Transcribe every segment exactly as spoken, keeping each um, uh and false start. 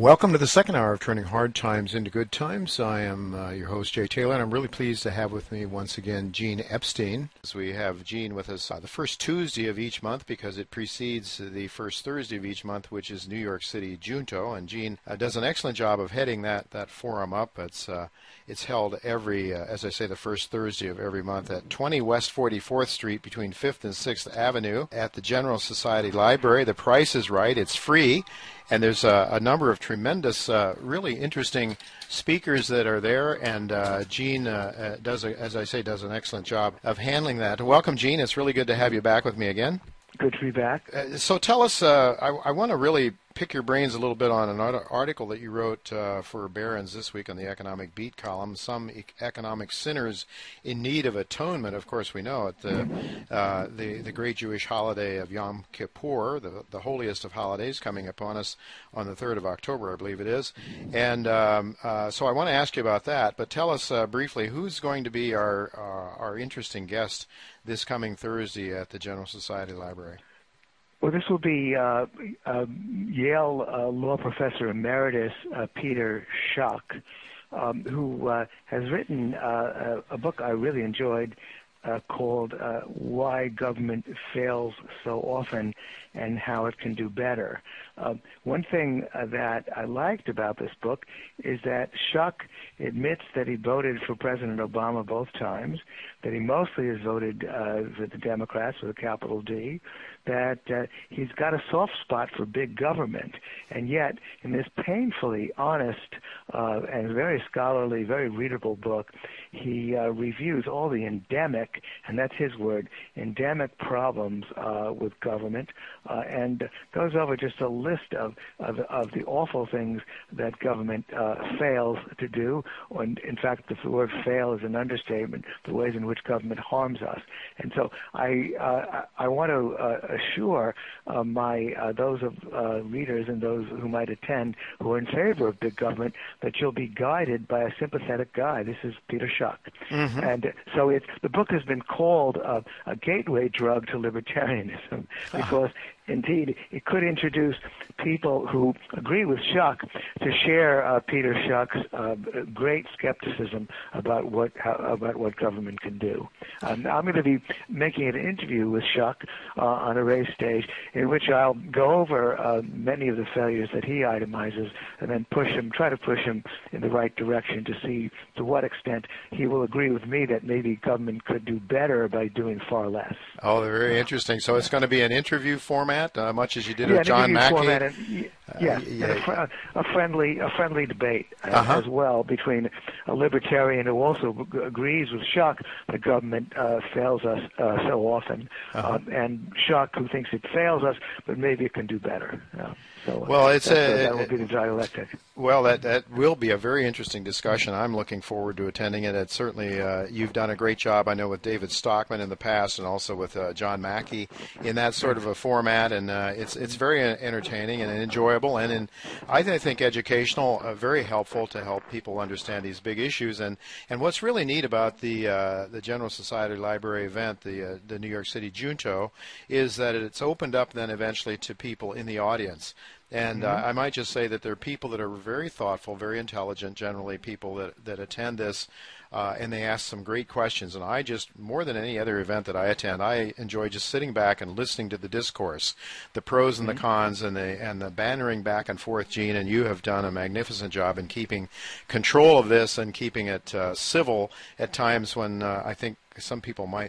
Welcome to the second hour of Turning Hard Times into Good Times. I am uh, your host, Jay Taylor, and I'm really pleased to have with me once again Gene Epstein. As we have Gene with us uh, the first Tuesday of each month because it precedes the first Thursday of each month, which is New York City Junto. And Gene uh, does an excellent job of heading that, that forum up. It's uh, it's held every, uh, as I say, the first Thursday of every month at twenty West forty-fourth Street between fifth and sixth Avenue at the General Society Library. The price is right. It's free. And there's a, a number of tremendous, uh, really interesting speakers that are there, and uh, Gene uh, uh, does, a, as I say, does an excellent job of handling that. Welcome, Gene. It's really good to have you back with me again. Good to be back. Uh, so tell us, uh, I, I want to really pick your brains a little bit on an article that you wrote uh, for Barron's this week on the Economic Beat column, Some e- Economic Sinners in Need of Atonement. Of course, we know it, the, uh, the, the great Jewish holiday of Yom Kippur, the, the holiest of holidays, coming upon us on the third of October, I believe it is. And um, uh, so I want to ask you about that, but tell us uh, briefly, who's going to be our, uh, our interesting guest this coming Thursday at the General Society Library? Well, this will be uh, uh, Yale uh, law professor emeritus uh, Peter Schuck, um, who uh, has written uh, a, a book I really enjoyed uh, called uh, Why Government Fails So Often and How It Can Do Better. Uh, one thing uh, that I liked about this book is that Schuck admits that he voted for President Obama both times, that he mostly has voted uh, for the Democrats with a capital D, that uh, he's got a soft spot for big government, and yet in this painfully honest uh, and very scholarly, very readable book, he uh, reviews all the endemic, and that's his word, endemic problems uh, with government, uh, and goes over just a list of, of, of the awful things that government uh, fails to do, or in, in fact, the word fail is an understatement, the ways in which government harms us. And so I, uh, I want to uh, assure uh, my uh, those of uh, readers and those who might attend who are in favor of big government that you'll be guided by a sympathetic guy. This is Peter Schuck. Mm-hmm. And so it's, the book has been called uh, a gateway drug to libertarianism because indeed, it could introduce people who agree with Schuck to share uh, Peter Schuck's uh, great skepticism about what how, about what government can do. Um, I'm going to be making an interview with Schuck uh, on a race stage in which I'll go over uh, many of the failures that he itemizes and then push him, try to push him in the right direction to see to what extent he will agree with me that maybe government could do better by doing far less. Oh, they're very interesting. So it's going to be an interview format? Uh, much as you did yeah, with John Mackey. And, uh, yeah, yeah. And a, fr- a friendly, a friendly debate uh, uh-huh. as well between a libertarian who also g- agrees with Schuck that government uh, fails us uh, so often, uh-huh. um, and Schuck who thinks it fails us, but maybe it can do better. Uh, so well, it's a, a, that will be the dialectic. Well, that that will be a very interesting discussion. I'm looking forward to attending it. It's certainly uh, you've done a great job, I know, with David Stockman in the past, and also with uh, John Mackey in that sort of a format. And uh, it's it's very entertaining and enjoyable, and in, I think educational, uh, very helpful to help people understand these big issues. And, and what's really neat about the uh, the General Society Library event, the uh, the New York City Junto, is that it's opened up then eventually to people in the audience. And uh, I might just say that there are people that are very thoughtful, very intelligent, generally people that, that attend this, uh, and they ask some great questions. And I just, more than any other event that I attend, I enjoy just sitting back and listening to the discourse, the pros and the cons, and the and the bantering back and forth, Gene. And you have done a magnificent job in keeping control of this and keeping it uh, civil at times when uh, I think some people might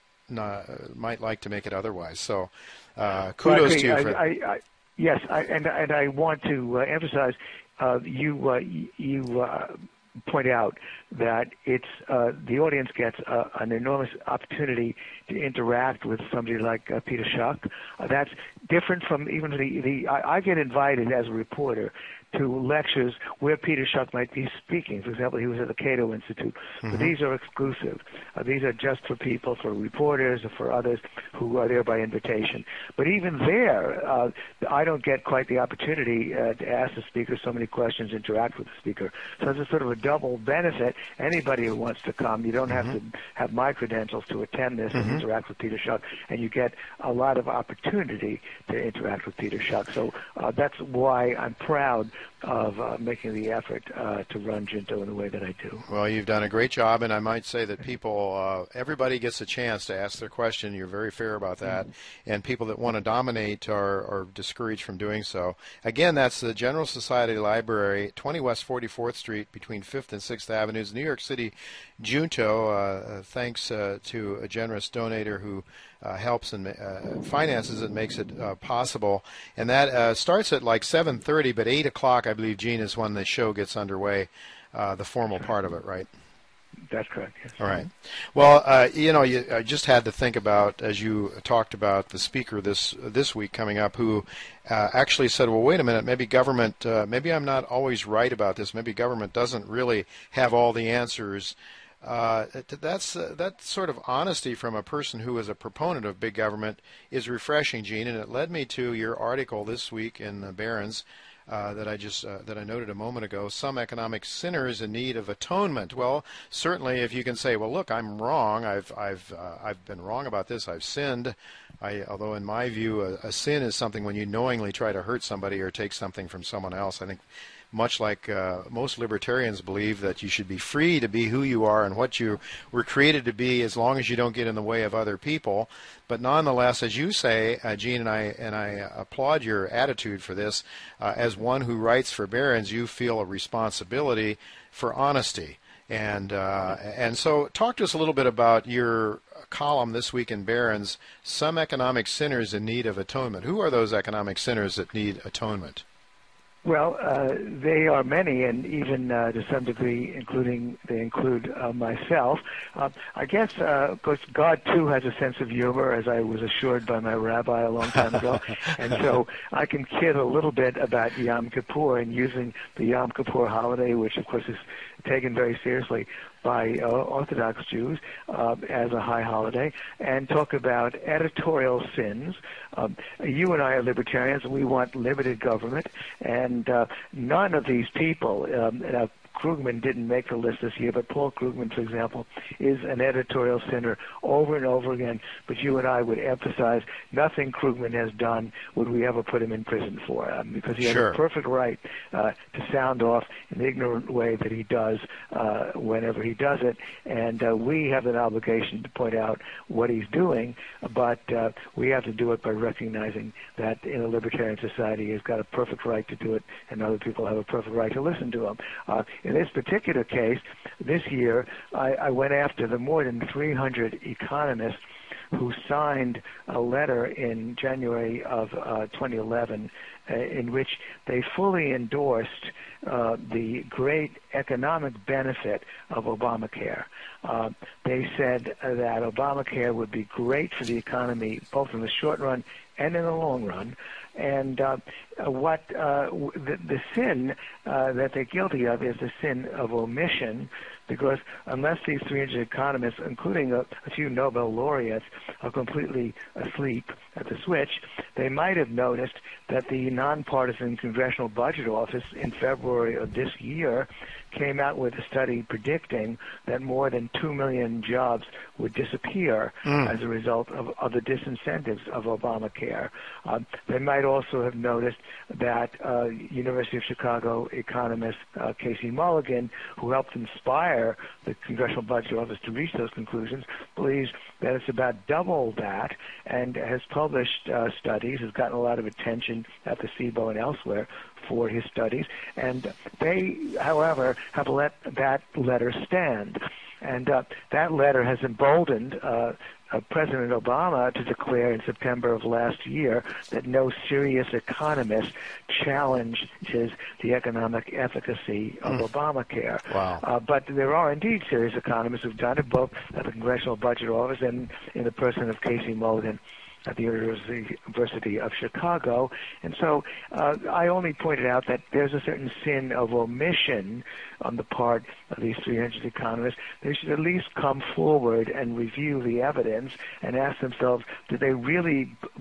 not, might like to make it otherwise. So uh, kudos well, to you I, for I, I, Yes, I, and and I want to uh, emphasize uh, you uh, you uh, point out that it's uh, the audience gets uh, an enormous opportunity to interact with somebody like uh, Peter Schuck. Uh, that's different from even the the. I, I get invited as a reporter to lectures where Peter Schuck might be speaking. For example, he was at the Cato Institute. Mm-hmm. But these are exclusive. Uh, these are just for people, for reporters, or for others who are there by invitation. But even there, uh, I don't get quite the opportunity uh, to ask the speaker so many questions, interact with the speaker. So it's a sort of a double benefit. Anybody who wants to come, you don't mm-hmm. have to have my credentials to attend this mm-hmm. and interact with Peter Schuck, and you get a lot of opportunity to interact with Peter Schuck. So uh, that's why I'm proud of uh, making the effort uh, to run Junto in the way that I do. Well, you've done a great job, and I might say that people, uh, everybody gets a chance to ask their question. You're very fair about that, mm-hmm. and people that want to dominate are, are discouraged from doing so. Again, that's the General Society Library, twenty West forty-fourth Street, between fifth and sixth Avenues, New York City, Junto. Uh, thanks uh, to a generous donator who Uh, helps and uh, finances it, makes it uh, possible. And that uh, starts at like seven thirty, but eight o'clock, I believe, Gene, is when the show gets underway, uh, the formal part of it, right? That's correct, yes. All right. Well, uh, you know, you, I just had to think about, as you talked about the speaker this this week coming up, who uh, actually said, well, wait a minute, maybe government, uh, maybe I'm not always right about this. Maybe government doesn't really have all the answers. Uh, that's uh, that sort of honesty from a person who is a proponent of big government is refreshing, Gene, and it led me to your article this week in the Barron's uh, that I just uh, that I noted a moment ago. Some economic sinners in need of atonement. Well, certainly, if you can say, well, look, I'm wrong. I've I've uh, I've been wrong about this. I've sinned. I, although in my view, a, a sin is something when you knowingly try to hurt somebody or take something from someone else. I think. Much like uh, most libertarians believe that you should be free to be who you are and what you were created to be as long as you don't get in the way of other people. But nonetheless, as you say, uh, Gene, and I and I applaud your attitude for this, uh, as one who writes for Barron's, you feel a responsibility for honesty. And, uh, and so talk to us a little bit about your column this week in Barron's, Some Economic Sinners in Need of Atonement. Who are those economic sinners that need atonement? Well, uh, they are many, and even uh, to some degree, including they include uh, myself. Uh, I guess, uh, of course, God too has a sense of humor, as I was assured by my rabbi a long time ago, and so I can kid a little bit about Yom Kippur and using the Yom Kippur holiday, which of course is taken very seriously by uh, Orthodox Jews uh, as a high holiday, and talk about editorial sins. Um, you and I are libertarians, and we want limited government, and uh, none of these people, um, now, Krugman didn't make the list this year, but Paul Krugman, for example, is an editorial sinner over and over again. But you and I would emphasize nothing Krugman has done would we ever put him in prison for, um, because he has sure. a perfect right uh, to sound off in the ignorant way that he does uh, whenever he does it. And uh, we have an obligation to point out what he's doing, but uh, we have to do it by recognizing that in a libertarian society he's got a perfect right to do it, and other people have a perfect right to listen to him. Uh, In this particular case, this year, I, I went after the more than three hundred economists who signed a letter in January of uh, twenty eleven uh, in which they fully endorsed uh, the great economic benefit of Obamacare. Uh, they said uh, that Obamacare would be great for the economy, both in the short run and in the long run. And uh, what uh, the, the sin uh, that they're guilty of is the sin of omission, because unless these three hundred economists, including a, a few Nobel laureates, are completely asleep at the switch, they might have noticed that the nonpartisan Congressional Budget Office in February of this year came out with a study predicting that more than two million jobs would disappear mm. as a result of, of the disincentives of Obamacare. Uh, they might also have noticed that uh, University of Chicago economist uh, Casey Mulligan, who helped inspire the Congressional Budget Office to reach those conclusions, believes that it's about double that, and has published uh, studies, has gotten a lot of attention at the S I B O and elsewhere for his studies, and they, however, have let that letter stand. And uh, that letter has emboldened uh, uh, President Obama to declare in September of last year that no serious economist challenges the economic efficacy of mm. Obamacare. Wow. Uh, but there are indeed serious economists who've done it, both at the Congressional Budget Office and in the person of Casey Mulligan at the University of Chicago. And so uh, I only pointed out that there's a certain sin of omission on the part of these three hundred economists. They should at least come forward and review the evidence and ask themselves, do they really b-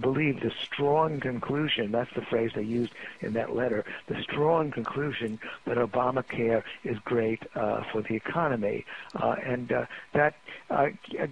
believe the strong conclusion, that's the phrase they used in that letter, the strong conclusion that Obamacare is great uh, for the economy. Uh, and uh, that uh,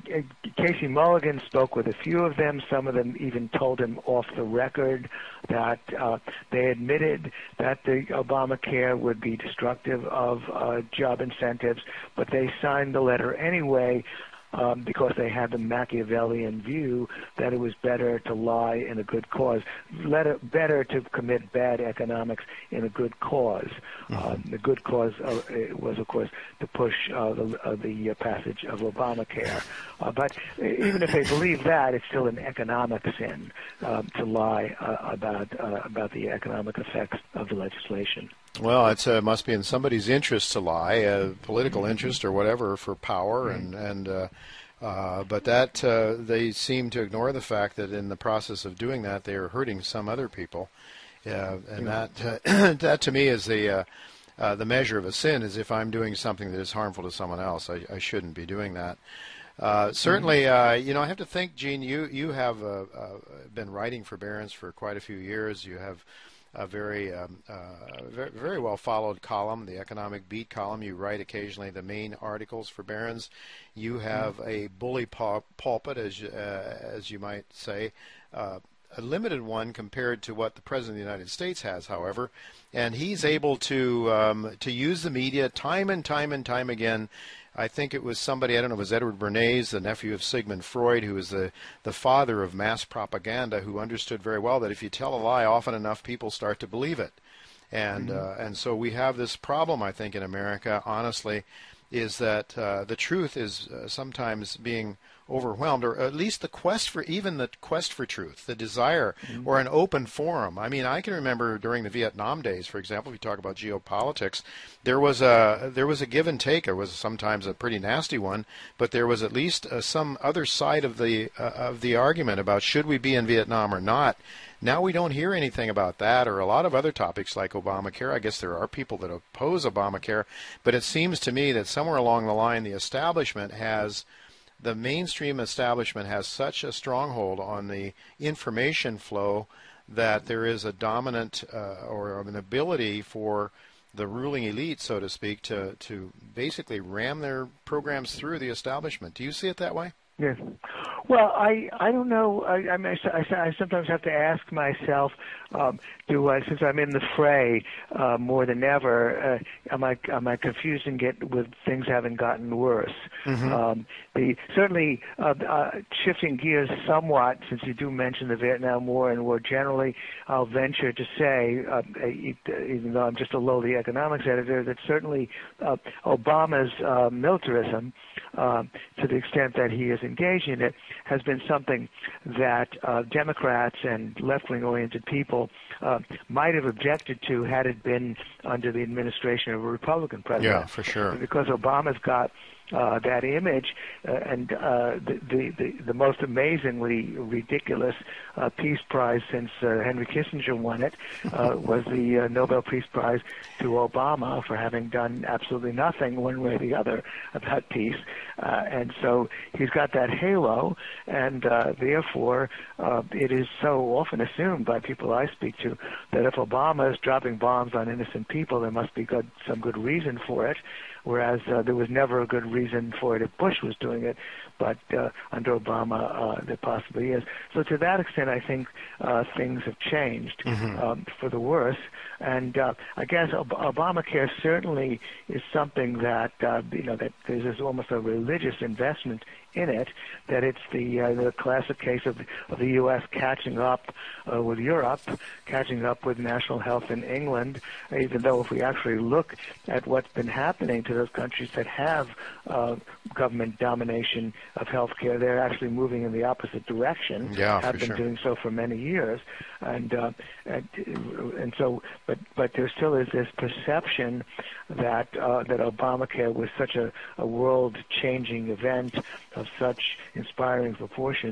Casey Mulligan spoke with a few of them. Some of them even told him off the record that uh, they admitted that the Obamacare would be destructive of uh, job incentives, but they signed the letter anyway um, because they had the Machiavellian view that it was better to lie in a good cause, Letter, better to commit bad economics in a good cause. Mm-hmm. Um, the good cause uh, was, of course, to push uh, the, uh, the passage of Obamacare. Uh, but even if they believe that, it's still an economic sin um, to lie uh, about uh, about the economic effects of the legislation. Well, it's, uh, it must be in somebody's interest to lie, uh, political interest or whatever, for power, and and uh, uh, but that uh, they seem to ignore the fact that in the process of doing that, they are hurting some other people, uh, and that uh, that to me is the uh, uh, the measure of a sin. Is if I'm doing something that is harmful to someone else, I, I shouldn't be doing that. Uh, certainly, uh, you know, I have to think, Gene, you you have uh, uh, been writing for Barron's for quite a few years. You have a very, um, uh, very, very well followed column, the Economic Beat column. You write occasionally the main articles for Barron's. You have a bully pul- pulpit, as uh, as you might say, uh, a limited one compared to what the President of the United States has, however, and he's able to um, to use the media time and time and time again. I think it was somebody, I don't know, it was Edward Bernays, the nephew of Sigmund Freud, who was the, the father of mass propaganda, who understood very well that if you tell a lie often enough, people start to believe it. And mm-hmm. uh, and so we have this problem, I think, in America, honestly, is that uh, the truth is uh, sometimes being overwhelmed, or at least the quest for, even the quest for truth, the desire, mm-hmm. or an open forum. I mean, I can remember during the Vietnam days, for example, if you talk about geopolitics, there was a there was a give and take. It was sometimes a pretty nasty one, but there was at least uh, some other side of the uh, of the argument about should we be in Vietnam or not. Now we don't hear anything about that, or a lot of other topics like Obamacare. I guess there are people that oppose Obamacare, but it seems to me that somewhere along the line the establishment has the mainstream establishment has such a stronghold on the information flow that there is a dominant uh, or an ability for the ruling elite, so to speak, to, to basically ram their programs through the establishment. Do you see it that way? Yes. Well, I I don't know. I I, mean, I, I sometimes have to ask myself, um, do I, since I'm in the fray uh, more than ever, uh, am I am I confused and get with things having gotten worse? Mm-hmm. Um, the certainly uh, uh, shifting gears somewhat, since you do mention the Vietnam War and war generally, I'll venture to say, uh, even though I'm just a lowly economics editor, that certainly uh, Obama's uh, militarism, uh, to the extent that he is engaged in it, has been something that uh, Democrats and left-wing oriented people uh, might have objected to had it been under the administration of a Republican president. Yeah, for sure. Because Obama's got uh, that image, uh, and uh, the, the, the, the most amazingly ridiculous uh, Peace Prize since uh, Henry Kissinger won it uh, was the uh, Nobel Peace Prize to Obama for having done absolutely nothing one way or the other about peace. Uh, and so he's got that halo, and uh, therefore uh, it is so often assumed by people I speak to that if Obama is dropping bombs on innocent people, there must be good, some good reason for it, whereas uh, there was never a good reason for it if Bush was doing it, but uh, under Obama uh, there possibly is. So to that extent, I think uh, things have changed mm-hmm. um, for the worse, and uh, I guess Ob- Obamacare certainly is something that, uh, you know, that there's almost a religious investment in it, that it's the uh, the classic case of, of the U S catching up uh, with Europe, catching up with national health in England, even though if we actually look at what's been happening to those countries that have uh, government domination of health care, they're actually moving in the opposite direction, yeah, have for been sure. doing so for many years. And, uh, and and so, but but there still is this perception that uh, that Obamacare was such a, a world-changing event of such inspiring proportions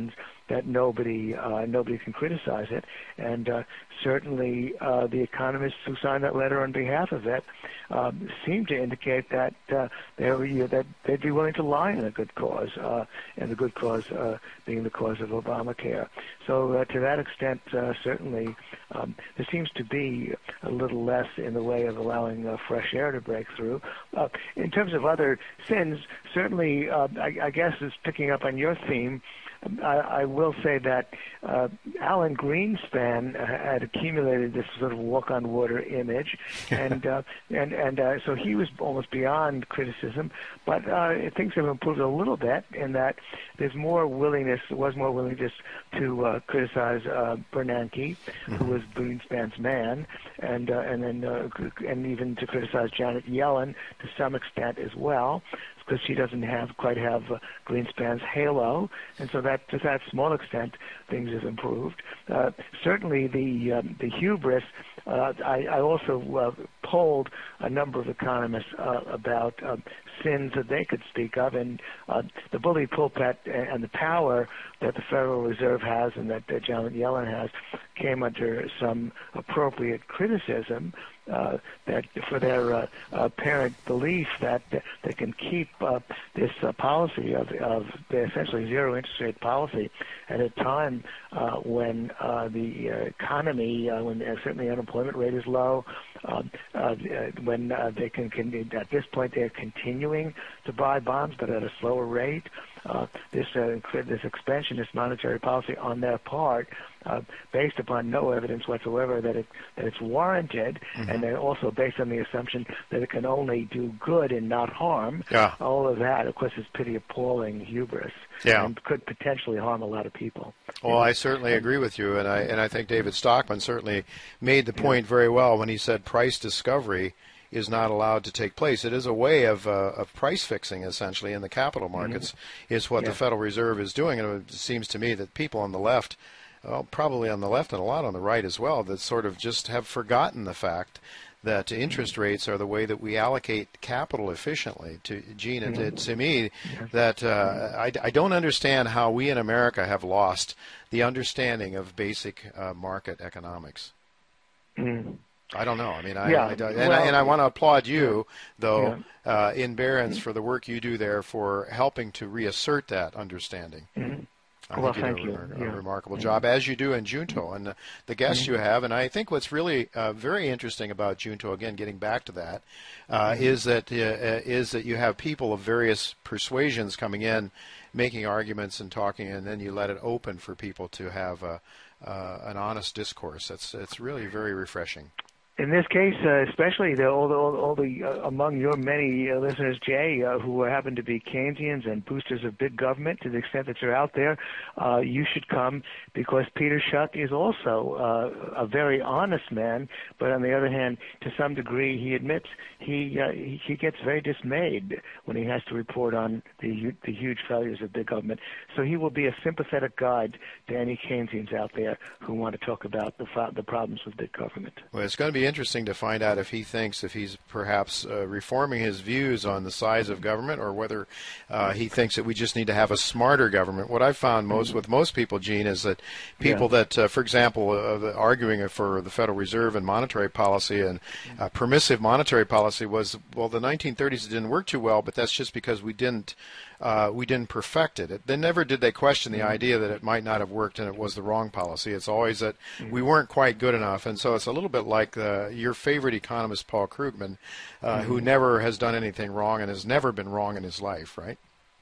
that nobody uh, nobody can criticize it. And uh, certainly uh, the economists who signed that letter on behalf of it um, seem to indicate that uh, they were, you know, that they'd be willing to lie in a good cause, uh, and the good cause uh, being the cause of Obamacare. So uh, to that extent, uh, certainly um, there seems to be a little less in the way of allowing uh, fresh air to break through. Uh, in terms of other sins, certainly, uh, I, I guess it's picking up on your theme. I, I will say that uh, Alan Greenspan had accumulated this sort of walk-on-water image, and uh, and and uh, so he was almost beyond criticism. But uh, things have improved a little bit in that there's more willingness, there was more willingness to uh, criticize uh, Bernanke, mm-hmm. who was Greenspan's man, and uh, and then uh, and even to criticize Janet Yellen to some extent as well, because she doesn't have quite have uh, Greenspan's halo, and so that to that small extent things have improved. Uh, certainly the um, the hubris. Uh, I, I also uh, polled a number of economists uh, about uh, sins that they could speak of, and uh, the bully pulpit and the power that the Federal Reserve has and that uh, Janet Yellen has came under some appropriate criticism. Uh, that for their uh, apparent belief that uh, they can keep uh, this uh, policy of, of essentially zero interest rate policy at a time uh, when uh, the uh, economy, uh, when uh, certainly unemployment rate is low, um, uh, when uh, they can, can, at this point they're continuing to buy bonds but at a slower rate. Uh, this uh, this expansionist monetary policy on their part, uh, based upon no evidence whatsoever that it that it's warranted, mm-hmm. and then also based on the assumption that it can only do good and not harm. Yeah. All of that, of course, is pretty appalling hubris, yeah. and could potentially harm a lot of people. Well, I certainly agree with you, and I and I think David Stockman certainly made the point very well when he said price discovery is not allowed to take place. It is a way of uh, of price fixing, essentially, in the capital markets, mm-hmm. is what yeah. the Federal Reserve is doing. And it seems to me that people on the left, well, probably on the left and a lot on the right as well, that sort of just have forgotten the fact that interest rates are the way that we allocate capital efficiently. To Gene, mm-hmm. it, to me, that uh, I, I don't understand how we in America have lost the understanding of basic uh, market economics. Mm-hmm. I don't know. I mean, I, yeah. I, and, well, I and I want to applaud you, though, yeah. uh, in Barron's for the work you do there for helping to reassert that understanding. Mm-hmm. I well, think you thank do a, you. a Yeah. remarkable mm-hmm. job, as you do in Junto, and the, the guests mm-hmm. you have. And I think what's really uh, very interesting about Junto, again, getting back to that, uh, mm-hmm. is that uh, is that you have people of various persuasions coming in, making arguments and talking, and then you let it open for people to have a, uh, an honest discourse. It's it's really very refreshing. In this case, uh, especially the, all the, all the uh, among your many uh, listeners, Jay, uh, who happen to be Keynesians and boosters of big government, to the extent that you're out there, uh, you should come, because Peter Schuck is also uh, a very honest man. But on the other hand, to some degree, he admits he uh, he gets very dismayed when he has to report on the the huge failures of big government. So he will be a sympathetic guide to any Keynesians out there who want to talk about the the problems with big government. Well, it's going to be interesting to find out if he thinks, if he's perhaps uh, reforming his views on the size of government, or whether uh, he thinks that we just need to have a smarter government. What I've found most with most people, Gene, is that people yeah. that, uh, for example, uh, arguing for the Federal Reserve and monetary policy and uh, permissive monetary policy was, well, the nineteen thirties it didn't work too well, but that's just because we didn't Uh, we didn't perfect it. it. They never did they question the idea that it might not have worked and it was the wrong policy. It's always that we weren't quite good enough. And so it's a little bit like uh, your favorite economist, Paul Krugman, uh, mm-hmm. who never has done anything wrong and has never been wrong in his life, right?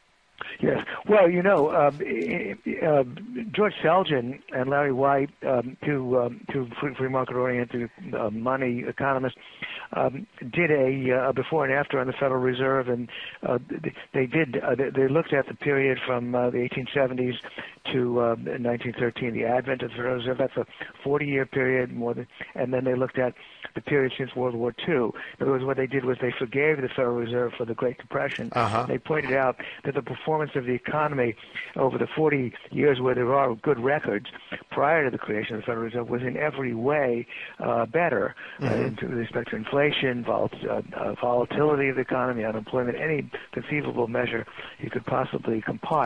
Yes. Well, you know, uh, uh, George Selgin and Larry White, um, two um, two free market-oriented uh, money economists, um, did a uh, before and after on the Federal Reserve, and uh, they did uh, they looked at the period from uh, the eighteen seventies to uh, nineteen thirteen, the advent of the Federal Reserve. That's a forty-year period, more than, and then they looked at the period since World War Two. In other words, what they did was they forgave the Federal Reserve for the Great Depression. Uh-huh. They pointed out that the performance of the economy over the forty years where there are good records prior to the creation of the Federal Reserve was in every way uh, better, mm-hmm. uh, with respect to inflation, vol- uh, uh, volatility of the economy, unemployment, any conceivable measure you could possibly compile.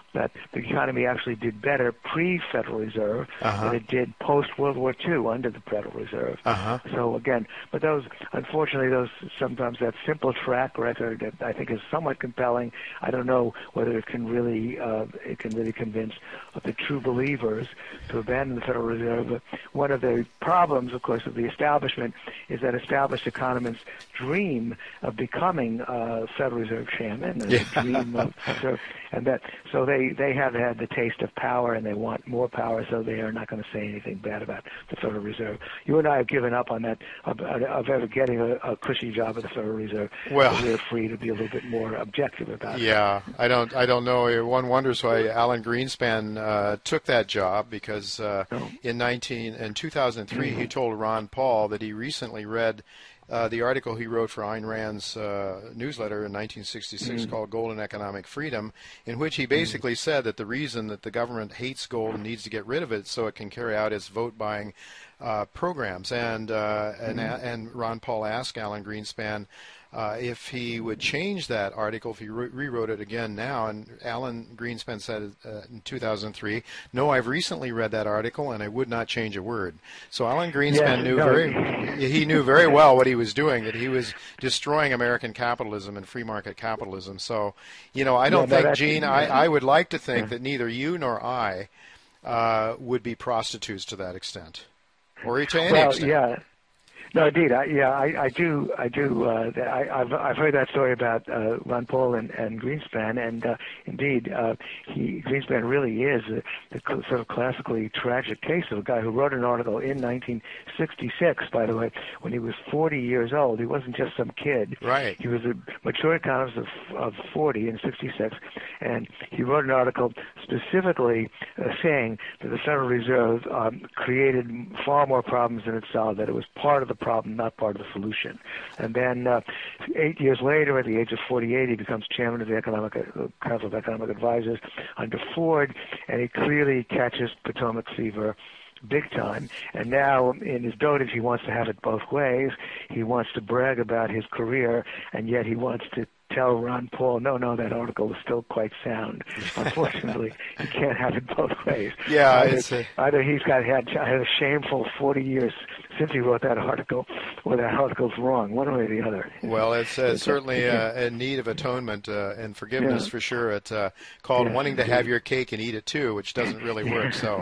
that the economy actually did better pre-Federal Reserve uh-huh. than it did post-World War Two under the Federal Reserve. Uh-huh. So again, but those, unfortunately, those sometimes that simple track record that I think is somewhat compelling. I don't know whether it can really uh, it can really convince the true believers to abandon the Federal Reserve. But one of the problems, of course, of the establishment is that established economists dream of becoming uh, Federal Reserve chairman, and yeah. dream of, so, and that so they they have had the taste of power and they want more power, so they are not going to say anything bad about the Federal Reserve. You and I have given up on that of, of ever getting a, a cushy job at the Federal Reserve. Well, so we're free to be a little bit more objective about yeah, it. Yeah, I don't I don't know. One wonders why Alan Greenspan uh, took that job, because uh, No. in nineteen in two thousand three he told Ron Paul that he recently read Uh, the article he wrote for Ayn Rand's uh, newsletter in nineteen sixty-six mm. called Gold and Economic Freedom, in which he basically mm. said that the reason that the government hates gold and needs to get rid of it so it can carry out its vote-buying uh, programs. And, uh, mm. and and Ron Paul asked Alan Greenspan uh, if he would change that article, if he re- rewrote it again now. And Alan Greenspan said uh, in two thousand three, "No, I've recently read that article and I would not change a word." So Alan Greenspan yeah, knew no. very he knew very well what he was doing, that he was destroying American capitalism and free market capitalism. So, you know, I don't yeah, no, think, Gene, yeah. I, I would like to think yeah. that neither you nor I uh, would be prostitutes to that extent, or to any well, extent. Yeah. No, indeed. I, yeah, I, I do. I do. Uh, I, I've, I've heard that story about uh, Ron Paul and, and Greenspan, and uh, indeed, uh, he Greenspan really is a, a sort of classically tragic case of a guy who wrote an article in nineteen sixty-six. By the way, when he was forty years old, he wasn't just some kid. Right. He was a mature economist of, of forty in sixty-six, and he wrote an article specifically uh, saying that the Federal Reserve um, created far more problems than it solved. That it was part of the problem, not part of the solution. And then uh, eight years later, at the age of forty-eight, he becomes chairman of the Economic uh, Council of Economic Advisors under Ford, and he clearly catches Potomac fever big time. And now in his dotage, he wants to have it both ways. He wants to brag about his career, and yet he wants to tell Ron Paul, no, no, that article is still quite sound. Unfortunately, he can't have it both ways. Yeah, either, it's a... either he's got had, had a shameful forty years since he wrote that article, or that article's wrong, one way or the other. Well, it's, uh, it's certainly uh, in need of atonement uh, and forgiveness yeah. for sure. It's uh, called yeah, wanting to have your cake and eat it too, which doesn't really work. So,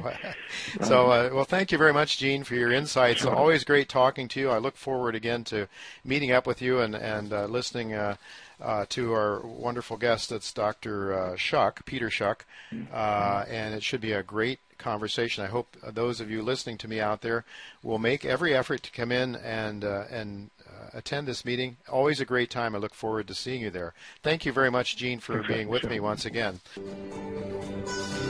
so uh, well, thank you very much, Gene, for your insights. Sure. Always great talking to you. I look forward again to meeting up with you and and uh, listening. Uh, Uh, to our wonderful guest, that's Doctor Uh, Schuck, Peter Schuck, uh, and it should be a great conversation. I hope uh, those of you listening to me out there will make every effort to come in and uh, and uh, attend this meeting. Always a great time. I look forward to seeing you there. Thank you very much, Gene, for being with me once again.